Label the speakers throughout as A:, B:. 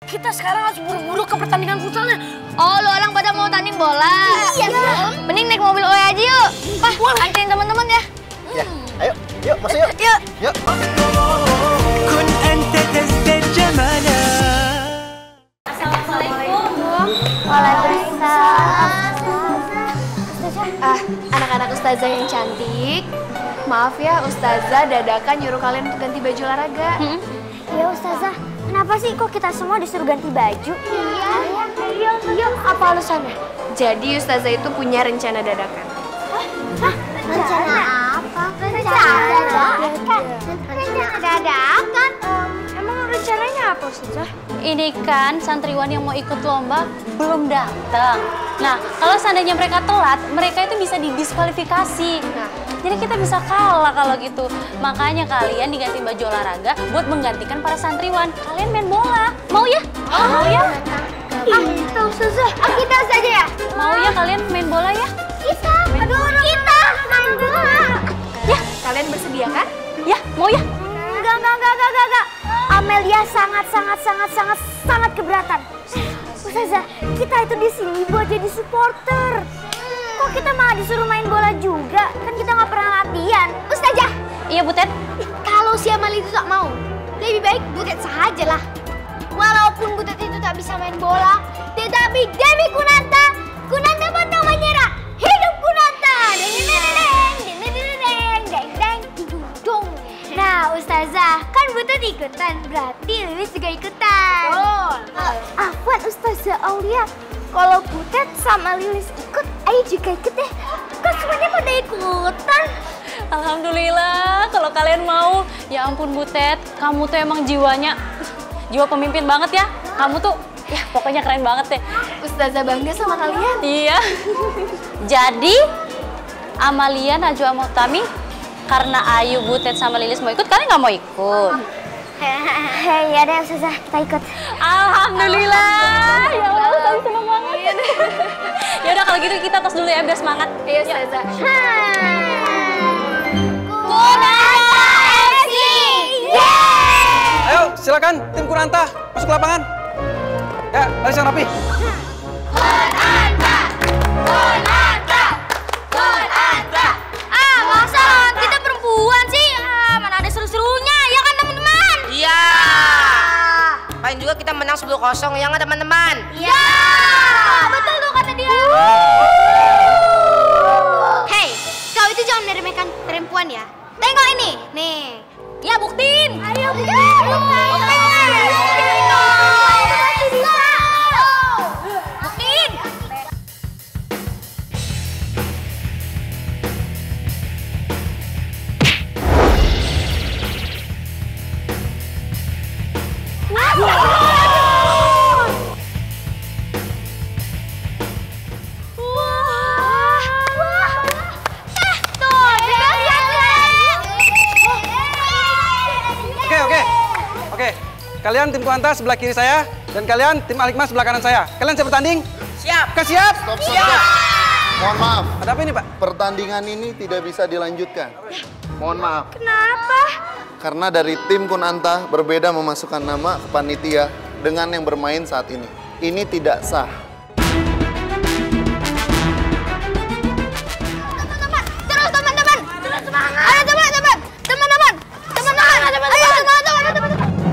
A: Kita sekarang harus buru-buru ke pertandingan futsalnya.
B: Oh, lu orang pada mau tanding bola?
A: Iya,
B: Mending naik mobil OE aja yuk. Pak, anterin teman-teman ya.
C: Ya, ayo, yuk, masuk yuk.
B: Yuk.
C: Yuk.
B: Assalamualaikum. Waalaikumsalam. Anak-anak ustazah yang cantik. Maaf ya, ustazah dadakan nyuruh kalian untuk ganti baju olahraga.
D: Ya ustazah, kenapa sih kok kita semua disuruh ganti baju? Iya. Apa alasannya?
B: Jadi ustazah itu punya rencana dadakan.
D: Rencana apa? Rencana dadakan.
B: Emang rencananya apa ustazah? Ini kan santriwan yang mau ikut lomba belum datang. Nah, kalau seandainya mereka telat, mereka itu bisa didiskualifikasi. Nah, jadi kita bisa kalah kalau gitu. Makanya kalian diganti baju olahraga buat menggantikan para santriwan. Kalian main bola. Mau ya? Mau ya?
D: Kita ustazah. Kita saja ya.
B: Mau ya kalian main bola ya?
D: Kita. Aduh, kita main bola.
B: Ya, kalian bersedia kan? Ya, mau ya?
D: Enggak. Amelia sangat keberatan. Ustazah, kita itu di sini buat jadi supporter. Kok kita malah disuruh main bola juga? Kan kita nggak pernah latihan. Ustazah.
B: Iya, Butet.
D: Kalau si Amalia itu tak mau, lebih baik Butet sajalah. Walaupun Butet itu tak bisa main bola, tetapi demi Kunanta pantang menyerah. Hidup Kunanta! Deng. Nah, Ustazah, kan Butet ikutan, berarti Lilis juga ikutan. Afwan, Ustazah Aulia, kalau Butet sama Lilis ikut, ayo juga ikut deh. Kan semuanya pada ikutan.
B: Alhamdulillah, kalau kalian mau. Ya ampun Butet, kamu tuh emang jiwanya, jiwa pemimpin banget ya. Kamu tuh, ya pokoknya keren banget deh. Ustazah bangga sama kalian. Iya. Jadi, Amalia, Najwa, Mutami, karena Ayu, Butet, sama Lilis mau ikut, kalian nggak mau ikut?
D: Ya deh Ustazah, kita ikut.
B: Alhamdulillah. Ya Allah, Ustazah senang banget. Ya udah kalau gitu kita tos dulu ya biar semangat. Iya Ustazah.
D: Kunanta FC! Yeay!
E: Ayo, silakan tim Kunanta masuk ke lapangan. Ya, barisan rapi.
D: Kunanta! Masa kita perempuan sih? Mana ada seru-serunya, ya kan teman-teman?
A: Iya. Paling juga kita menang 10-0 ya nggak teman-teman?
D: Iya! Betul tuh kata dia. Hei, kau itu jangan meremehkan perempuan ya. Tengok ini, nih. Ya buktiin. Ayo buktiin. Buktiin.
E: Oke. Kalian tim Kunanta sebelah kiri saya dan kalian tim Alikmas sebelah kanan saya. Kalian siap bertanding?
A: Siap.
E: Siap?
C: Stop. Mohon maaf,
E: Ada apa ini, Pak?
C: pertandingan ini tidak bisa dilanjutkan. Mohon maaf.
D: Kenapa?
C: Karena dari tim Kunanta berbeda memasukkan nama ke panitia dengan yang bermain saat ini. Ini tidak sah.
D: Teman-teman, terus teman-teman. Terus semangat. Ayo teman-teman. Teman-teman. Ayo teman-teman.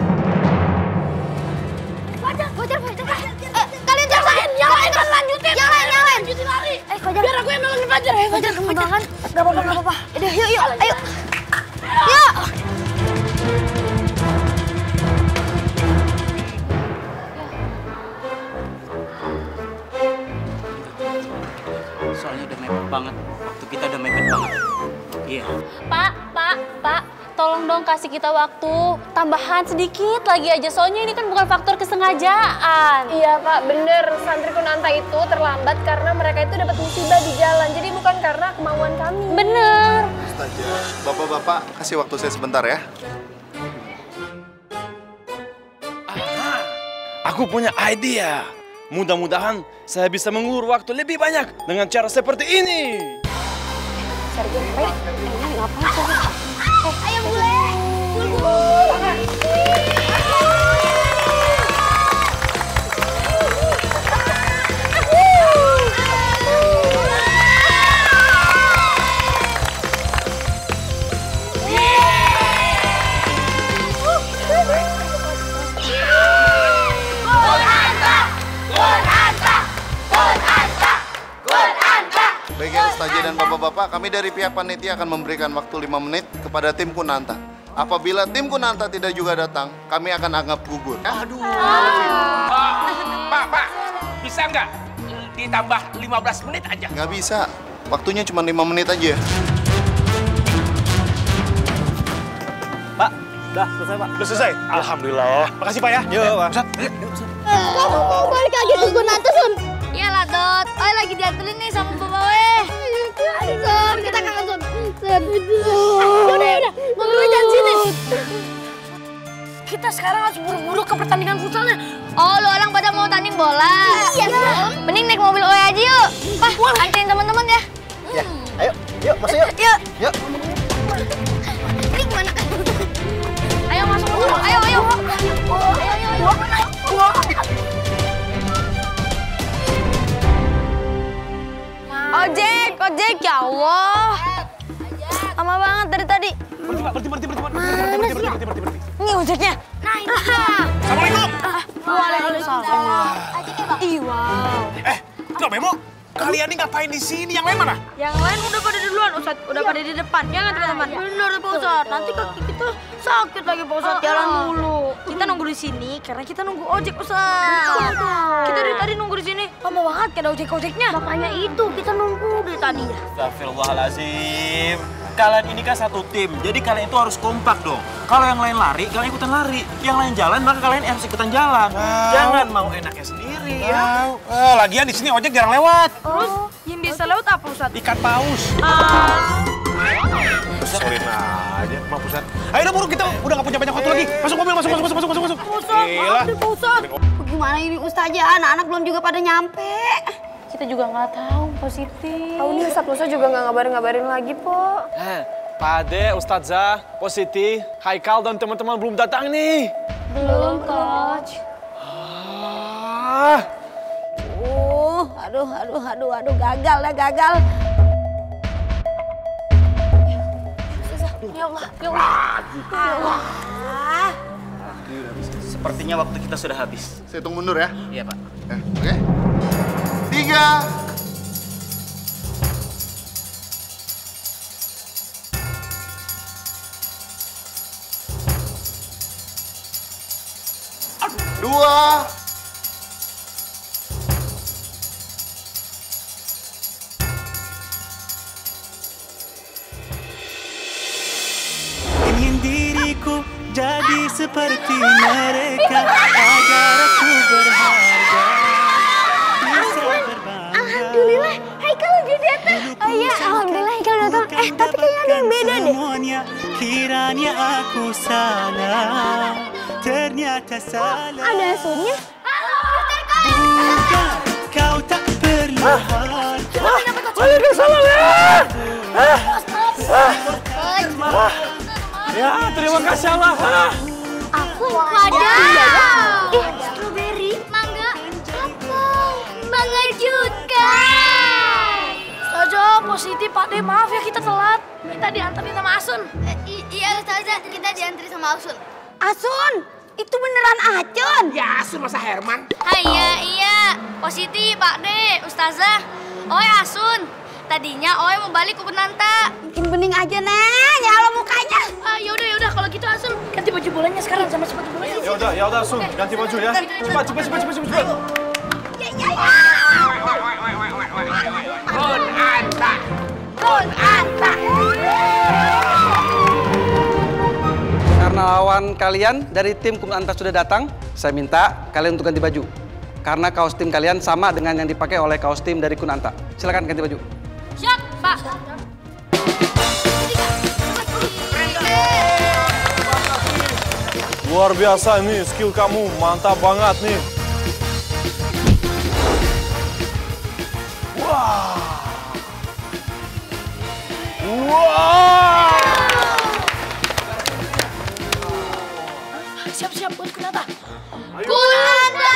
D: Wajar. Kalian jangan. Yang lain kan lanjutin. Yang lain. Lanjutin lari. Fajar. Biar aku yang nolongin Fajar. Fajar kembangan. Gak apa-apa. Yuk. Ayo. Yuk.
F: Soalnya udah mepet banget. Waktu kita udah mepet banget. Iya.
B: Pak, tolong dong kasih kita waktu tambahan sedikit lagi aja. Soalnya ini kan bukan faktor kesengajaan.
G: Iya Pak, bener. Santri Kunanta itu terlambat karena mereka itu dapat musibah di jalan. Jadi bukan karena kemauan kami.
B: Bener.
C: Ustazah, bapak-bapak kasih waktu saya sebentar ya.
H: Aku punya idea. Mudah-mudahan saya bisa mengulur waktu lebih banyak dengan cara seperti ini.
D: Ayo bule.
C: Ustazah dan bapak-bapak, kami dari pihak panitia akan memberikan waktu 5 menit kepada tim Kunanta. Apabila tim Kunanta tidak juga datang, kami akan anggap gugur.
I: Aduh. Pak, bisa nggak ditambah 15 menit aja?
C: Nggak bisa, waktunya cuma 5 menit aja.
H: Pak, udah selesai Pak. Udah selesai? Alhamdulillah. Makasih Pak ya. Yuk Pak. Ustaz, ayo.
D: Kamu mau balik lagi ke Kunanta, Sun? Iyalah, Dot. Oi lagi dianterin nih sama Bapak Weh. Aduh, Sun. Kita kangen, Sun. Sun. Udah. Ngobrol jangan sini.
G: Kita sekarang harus buru-buru ke pertandingan futsalnya.
D: Oh, lu orang pada mau tanding bola? Iya, Sun. Mending naik mobil Oe aja yuk. Pak, anterin teman-teman ya.
C: Ya, ayo, masuk yuk. Yuk.
D: Ini gimana? Ayo masuk. Ayo. Ayo. Ojek, ya Allah. Lama banget dari tadi.
H: Berhenti.
D: Ini ojeknya. Nah, ini.
H: Assalamualaikum.
D: Waalaikumsalam. Ih, wow.
H: Kok Memo? Kalian ini ngapain di sini? Yang lain mana?
G: Yang lain udah pada duluan, Ustaz. Udah pada di depan. Ya nggak, teman-teman? Bener, Pak Ustaz. Nanti kaki kita sakit lagi, Pak Ustaz. Jalan dulu. Kita nunggu di sini karena kita nunggu ojek, Ustaz. Kita dari tadi nunggu di sini. Lama banget kayak ada ojek-ojeknya. Makanya itu kita nunggu dari tadi ya.
F: Astagfirullahaladzim. Kalian ini kan satu tim, jadi kalian itu harus kompak dong. Kalau yang lain lari, kalian ikutan lari. Yang lain jalan, maka kalian harus ikutan jalan. Jangan mau enaknya sendiri ya.
H: Lagian di sini ojek jarang lewat.
G: Terus yang biasa lewat apa, Ustaz?
H: Ikan paus. Sorry aja, maaf Ustaz. Ayo udah buru, kita udah gak punya banyak waktu lagi. Masuk mobil, masuk.
G: Ustaz, Pak Ustaz.
D: Gimana ini Ustazah? Anak-anak belum juga pada nyampe.
B: Kita juga nggak tahu, positif.
G: Tahu nih, Ustaz Musa juga nggak ngabarin lagi, Po.
H: Pak Ade, Ustazah, Positi, Haikal dan teman-teman belum datang nih.
B: Belum, Coach.
D: Aduh, gagal.
G: Ya Allah.
F: Sepertinya waktu kita sudah habis.
C: Saya hitung mundur ya.
F: Iya Pak.
C: Oke. 3. Dua.
J: Ingin diriku jadi seperti mereka agar aku berharga. Bisa berbangga.
D: Alhamdulillah, Haikal udah datang. Oh iya, alhamdulillah Haikal datang. Tapi kayaknya ada yang beda deh.
J: Semuanya, kiranya aku salah, ternyata salah.
D: Ada Asunnya.
J: Bukan, kau tak perlu harta.
H: Ya, terima kasih Allah.
D: Aku wadaw. Strawberry, mangga, apel, mangga juga.
G: Ustazah, positif, Pak De, maaf ya kita telat. Kita diantarin sama Asun.
D: Iya Ustazah, kita diantri sama Asun. Asun, itu beneran Acun?
I: Ya, Asun masa Herman.
D: Iya. Positif, Pak De, Ustazah. Oi Asun. Tadinya Oe mau balik ke Kunanta. Bikin bening aja, Neng. Nyala mukanya.
G: Yaudah, kalau gitu Asun ganti baju bolanya sekarang sama sepatu bolanya.
H: Ya udah, Sun, ganti baju ya. Cepat.
D: Ya.
I: Kunanta.
E: Karena lawan kalian dari tim Kunanta sudah datang, saya minta kalian untuk ganti baju. Karena kaos tim kalian sama dengan yang dipakai oleh kaos tim dari Kunanta. Silakan ganti baju.
G: Siap, Pak.
H: Luar biasa nih, skill kamu mantap banget nih. Wah.
G: Siap buat Kunanta.
D: Kunanta!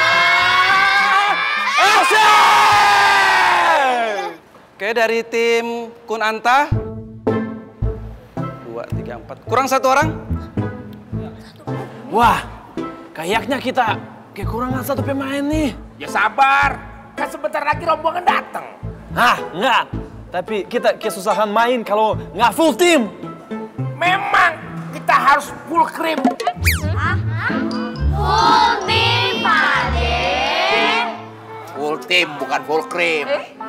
E: Oke, dari tim Kunanta. 2, 3, 4. Kurang 1 orang?
H: Wah, kayaknya kita kekurangan 1 pemain nih.
I: Ya sabar, kan sebentar lagi rombongan datang.
H: Hah, enggak. Tapi kita kesusahan main kalau nggak full team.
I: Memang kita harus full krim.
D: Full team, Pade.
I: Full team bukan full krim.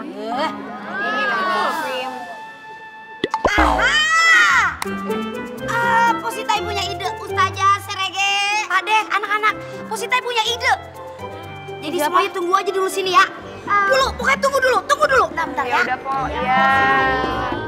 D: Positai punya ide, Ustazah Serege. Pade, anak-anak, Positai punya ide. Jadi semuanya tunggu aja dulu sini ya. Dulu, pokoknya tunggu dulu. Bentar ya.
G: Udah, Po. Ya.